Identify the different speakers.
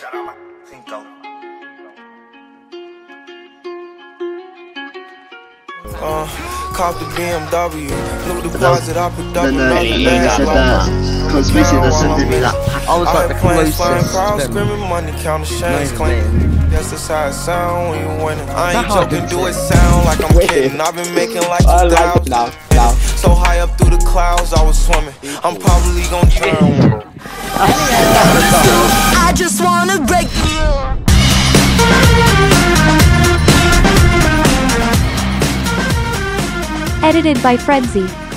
Speaker 1: Cop the BMW, no deposit, I picked up
Speaker 2: No, you said that because we see the sending me that pack.
Speaker 3: I was like the closest
Speaker 1: screaming money, counting chains, clanking. Yes, that's how it sound when you winning. I ain't joking, do it sound like I'm kidding. I've been making like 2,000. So high up through the clouds, I was swimming. I'm probably gonna drown.
Speaker 4: I just wanna break.
Speaker 5: Edited by Fredzy.